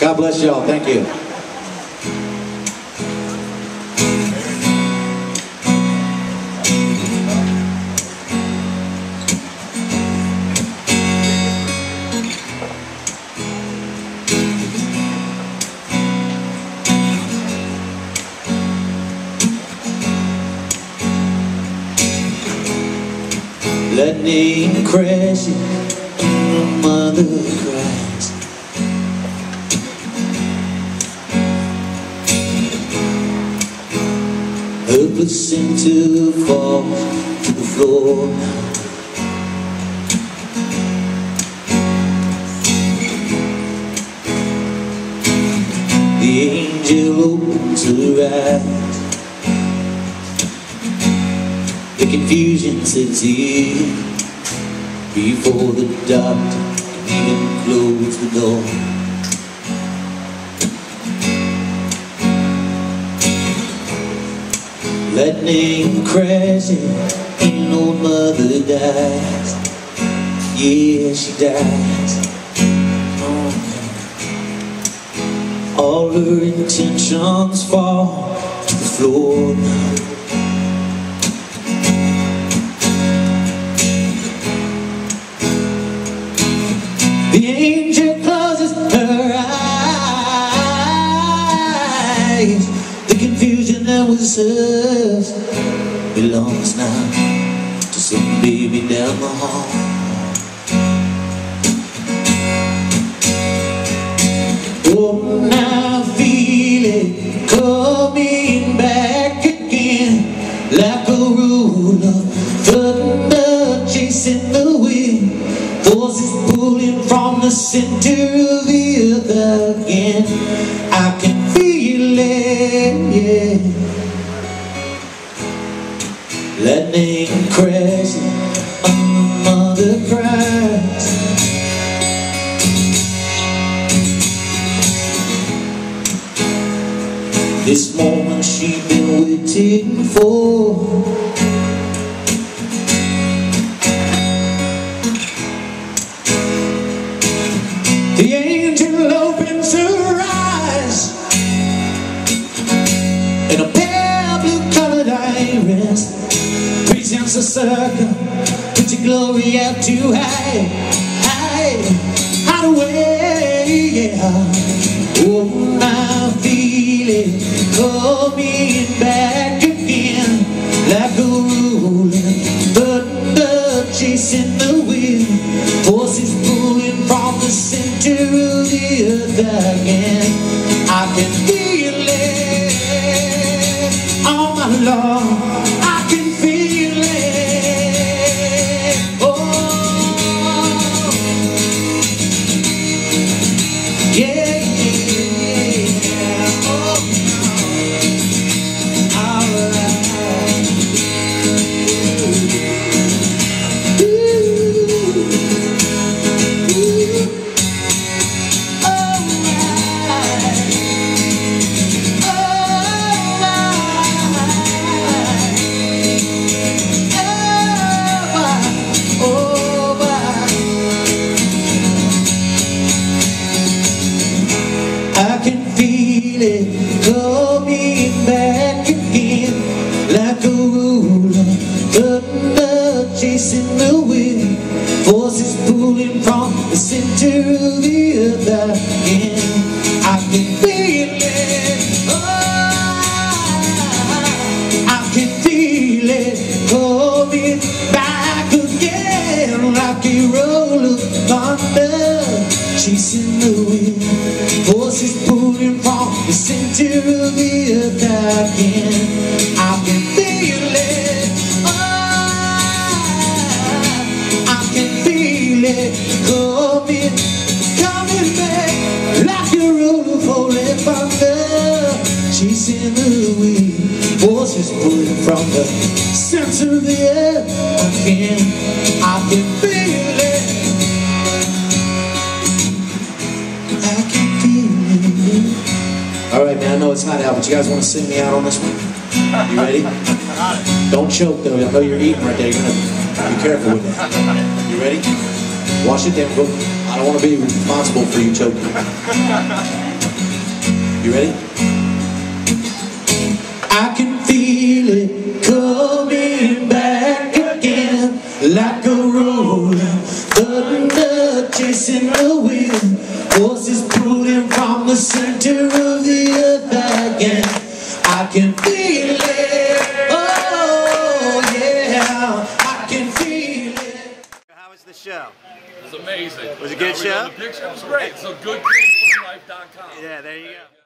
God bless y'all. Thank you. Lightning crashing, mother cries. Her placenta falls to the floor. The angel opens her eyes. The confusion sets in before the doctor can even close the door. Lightning crashing, and old mother dies. Yeah, she dies. All her intentions fall to the floor now. The angel closes her eyes. The confusion that was hers belongs now to some baby down the hall. Oh, now I feel it coming back again, like a roll of thunder chasing the wind. Forces pulling from the center of the earth again. I can feel it, yeah. Lightning crashing, mother cries. This moment she's been waiting for. The angel opens her eyes, and a pale blue-colored iris presents a circle, puts your glory out too high, hide away, yeah. Oh, I feel it coming back again, like a rolling thunder chasing the wind. Forces pulling from the center of the earth again. I can feel it, oh my Lord, I can feel it, oh, yeah, yeah, oh, alright, I can feel it coming back again, like a roller thunder chasing the wind. Forces pulling from the center of the earth again. I can feel it, oh, I can feel it coming back again, like a roller thunder chasing the wind. Forces pulling from the center of the earth again. I can feel it, oh, I can feel it coming back, like a roll of holy thunder chasing the wind. Forces pulling from the center of the earth again. I can feel it, I can feel it. All right, man, I know it's hot out, but you guys want to sing me out on this one? You ready? Don't choke, though. I know you're eating right there. You're going to be careful with that. You ready? Wash it down. Go. I don't want to be responsible for you choking. You ready? I can feel it coming back again, like a rolling thunder chasing the wind. Horses pulling from the center of the earth again. I can feel it, oh yeah, I can feel it. How was the show? It was amazing. Was it a good show? It was great. So goodcleanfunlife.com. Yeah, there you go.